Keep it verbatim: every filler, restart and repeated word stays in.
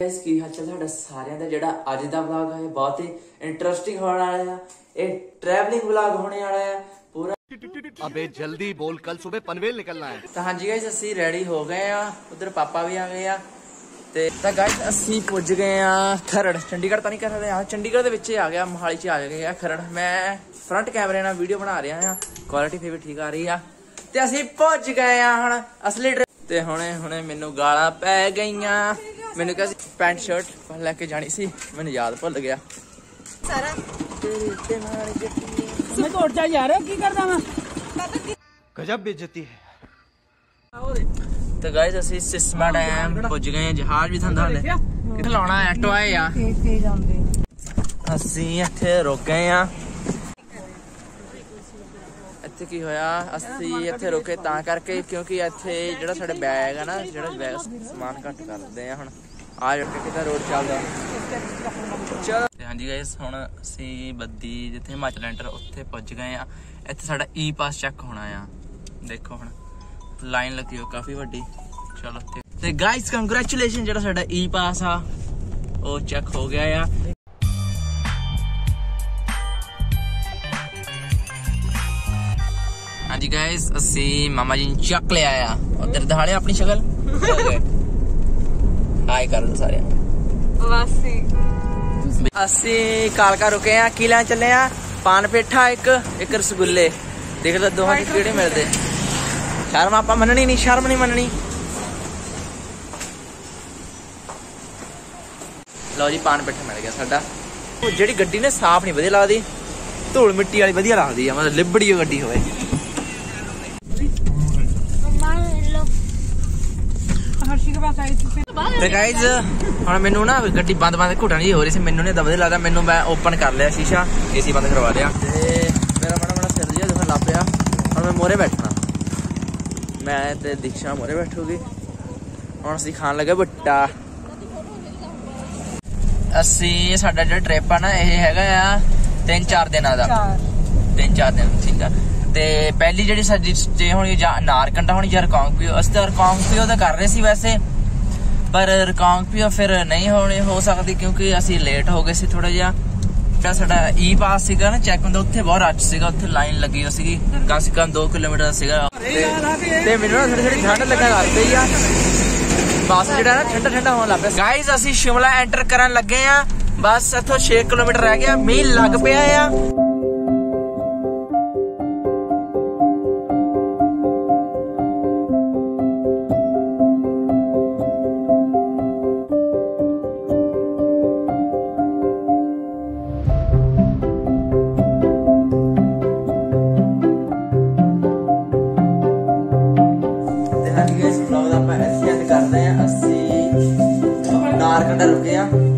Guys की हाल चाल साडा सारिਆਂ ਦਾ ਜਿਹੜਾ ਅੱਜ ਦਾ ਵਲੌਗ ਹੈ ਬਹੁਤ ਹੀ ਇੰਟਰਸਟਿੰਗ ਹੋਣ ਵਾਲਾ ਹੈ। ਇਹ ट्रैवलिंग ਵਲੌਗ ਹੋਣੇ ਵਾਲਾ ਹੈ पूरा। अबे जल्दी बोल, कल सुबह पनवेल निकलना है। तो हाँ जी गाइस ਅਸੀਂ रेडी हो गए ਆ, उधर पापा भी आ गए ਆ ਤੇ ਤਾਂ ਗਾਇਸ ਅਸੀਂ ਪੁੱਜ ਗਏ ਆ ਖਰੜ। ਚੰਡੀਗੜ੍ਹ ਤਾਂ ਨਹੀਂ ਕਰ ਰਹੇ ਆ, ਚੰਡੀਗੜ੍ਹ ਦੇ ਵਿੱਚ ਹੀ ਆ ਗਿਆ, ਮੋਹਾਲੀ ਚ ਆ ਗਏ ਆ ਖਰੜ। ਮੈਂ ਫਰੰਟ ਕੈਮਰੇ ਨਾਲ ਵੀਡੀਓ ਬਣਾ ਰਿਹਾ ਆ, ਕੁਆਲਿਟੀ ਫੇਰ ਵੀ ਠੀਕ ਆ ਰਹੀ ਆ। ਤੇ ਅਸੀਂ ਪਹੁੰਚ ਗਏ ਆ ਹੁਣ ਅਸਲੀ ਤੇ ਹੁਣੇ ਹੁਣੇ ਮੈਨੂੰ ਗਾਲਾਂ ਪੈ ਗਈਆਂ। ਮੈਨੂੰ ਕਿਹਾ ਸੀ ਪੈਂਟ ਸ਼ਰਟ ਲੈ ਕੇ ਜਾਣੀ ਸੀ, ਮੈਨੂੰ ਯਾਦ ਭੁੱਲ ਗਿਆ ਸਾਰਾ। ਤੇਰੇ ਤੇ ਨਾਲ ਜੱਟੀ ਮੈਂ ਤੋੜ ਜਾ ਯਾਰ, ਕੀ ਕਰਦਾ ਮੈਂ गजब बेइज्जती है। तो गाइस ਅਸੀਂ ਸਿਸਮਾ ਡੈਮ ਪੁੱਜ ਗਏ ਆ। ਜਹਾਜ਼ ਵੀ ਥੰਦਾ ਹਲੇ ਕਿੱਥੇ ਲਾਉਣਾ ਹੈ, ਟੋਏ ਆ ਅਸੀਂ ਇੱਥੇ ਰੁਕ ਗਏ ਆ। ਇੱਥੇ ਕੀ ਹੋਇਆ, ਅਸੀਂ ਇੱਥੇ ਰੁਕੇ ਤਾਂ ਕਰਕੇ ਕਿਉਂਕਿ ਇੱਥੇ ਜਿਹੜਾ ਸਾਡੇ ਬੈਗ ਆ ਨਾ, ਜਿਹੜਾ ਬੈਗ ਸਮਾਨ ਘੱਟ ਕਰਦੇ ਆ। ਹੁਣ ਆ ਜਾ ਕਿੱਦਾਂ ਰੋਡ ਚੱਲਦਾ ਚਲੋ। ਹਾਂਜੀ ਗਾਇਸ ਹੁਣ ਅਸੀਂ ਬੱਦੀ ਜਿੱਥੇ ਹਿਮਾਚਲ ਐਂਟਰ ਉੱਥੇ ਪੁੱਜ ਗਏ ਆ। ਇੱਥੇ ਸਾਡਾ ਈ ਪਾਸ ਚੈੱਕ ਹੋਣਾ ਆ, ਦੇਖੋ ਹੁਣ ਲਾਈਨ ਲੱਗੀ ਹੋ ਕਾਫੀ ਵੱਡੀ। ਚਲੋ ਤੇ ਗਾਇਸ ਕੰਗ੍ਰੈਚੁਲੇਸ਼ਨ, ਜਿਹੜਾ ਸਾਡਾ ਈ ਪਾਸ ਆ ਉਹ ਚੈੱਕ ਹੋ ਗਿਆ ਆ। ਹਾਂਜੀ ਗਾਇਸ ਅਸੀਂ ਮਾਮਾ ਜੀ ਨੂੰ ਚੱਕ ਲਿਆ ਆ। ਉਧਰ ਦਿਖਾੜੇ ਆਪਣੀ ਸ਼ਕਲ, ਹਾਈ ਕਰ ਲਓ ਸਾਰਿਆਂ ਨੂੰ। ਅਸੀਂ ਕਾਲਕਾ ਰੁਕੇ ਆ, ਕੀ ਲੈਣ ਚੱਲੇ ਆ? ਪਾਨ ਪੇਠਾ ਇੱਕ ਇੱਕ ਰਸਗੁੱਲੇ। ਦੇਖ ਲਓ ਦੋਹਾਂ ਚ ਕਿਹੜੇ ਮਿਲਦੇ। ਸ਼ਰਮ ਆਪਾਂ ਮੰਨਣੀ ਨਹੀਂ, ਸ਼ਰਮ ਨਹੀਂ ਮੰਨਣੀ। ਲਓ ਜੀ ਪਾਨ ਪੇਠਾ ਮਿਲ ਗਿਆ ਸਾਡਾ। ਉਹ ਜਿਹੜੀ ਗੱਡੀ ਨੇ ਸਾਫ਼ ਨਹੀਂ ਵਧੀਆ ਲੱਗਦੀ, ਧੂਲ ਮਿੱਟੀ ਵਾਲੀ ਵਧੀਆ ਲੱਗਦੀ ਆ, ਮਤਲਬ ਲਿਬੜੀ ਗੱਡੀ ਹੋਵੇ। ਤੇ ਗਾਇਜ਼ ਹੁਣ ਮੈਨੂੰ ਨਾ ਗੱਡੀ ਬੰਦ ਬੰਦ ਘੁੱਟਣ ਜੀ ਹੋ ਰਹੀ ਸੀ, ਮੈਨੂੰ ਨਹੀਂ ਵਧੀਆ ਲੱਗਦਾ। ਮੈਨੂੰ ਮੈਂ ਓਪਨ ਕਰ ਲਿਆ ਸ਼ੀਸ਼ਾ, ਏਸੀ ਬੰਦ ਕਰਵਾ ਲਿਆ ਤੇ ਮੇਰਾ ਮਾੜਾ ਮਾੜਾ ਸਿਰ ਜਿਹਾ ਦਿਖਣ ਲੱਗ ਪਿਆ। ਹੁਣ ਮੈਂ ਮੋਰੇ ਬੈਠਣਾ, ਮੈਂ ਤੇ ਦੀਕਸ਼ਾ ਮੋਰੇ ਬੈਠੂਗੀ। ਹੁਣ ਅਸੀਂ ਖਾਣ ਲੱਗੇ ਬੁੱਟਾ। ਅਸੀਂ ਸਾਡਾ ਜਿਹੜਾ ਟ੍ਰਿਪ ਆ ਨਾ ਇਹ ਹੈਗਾ ਆ ਤਿੰਨ ਚਾਰ ਦਿਨਾਂ ਦਾ, ਤਿੰਨ ਚਾਰ ਦਿਨ ਠੀਕ ਆ। ਤੇ ਪਹਿਲੀ ਜਿਹੜੀ ਸਾਡੀ ਸਟੇ ਹੋਣੀ ਜਾਂ ਨਾਰਕੰਡਾ ਹੋਣੀ ਜਾਂ ਰਿਕਾਂਗਪਿਓ। ਅਸੀਂ ਤਾਂ ਰਿਕਾਂਗਪਿਓ ਦਾ ਕਰ ਰਹੇ ਸੀ ਵੈਸੇ, ਪਰ ਰਿਕਾਂਗਪਿਓ ਫਿਰ ਨਹੀਂ ਹੋਣੀ ਹੋ ਸਕਦੀ ਕਿਉਂਕਿ ਅਸੀਂ ਲੇਟ ਹੋ ਗਏ ਸੀ ਥੋੜਾ ਜਿਹਾ। ਜਿਹੜਾ ਸਾਡਾ ਈ ਪਾਸ ਸੀਗਾ ਨਾ ਚੈੱਕ ਹੁੰਦਾ, ਉੱਥੇ ਬਹੁਤ ਰਸ਼ ਸੀਗਾ, ਉੱਥੇ ਲਾਈਨ ਲੱਗੀ ਹੋਈ ਸੀਗੀ, ਕਮ ਸੇ ਕਮ ਦੋ ਕਿਲੋਮੀਟਰ ਦਾ ਸੀਗਾ। ਤੇ ਮੈਨੂੰ ਨਾ ਥੋੜੀ ਥੋੜੀ ਠੰਡ ਲੱਗਣ ਲੱਗ ਪਈ ਆ, ਬਸ ਜਿਹੜਾ ਨਾ ਠੰਡਾ ਠੰਡਾ ਹੋਣ ਲੱਗ ਪਿਆ। ਗਾਇਜ਼ ਅਸੀਂ ਸ਼ਿਮਲਾ ਐਂਟਰ ਕਰਨ ਲੱਗੇ ਆ, ਬਸ ਇੱਥੋਂ ਛੇ ਕਿਲੋਮੀਟਰ ਰਹਿ ਗਿਆ, ਮੀਂਹ ਲੱਗ ਪਿਆ ਆ। ਕਰਦੇ ਆ ਅਸੀਂ ਨਾਰਕੰਡਾ ਰੁਕੇ ਆ।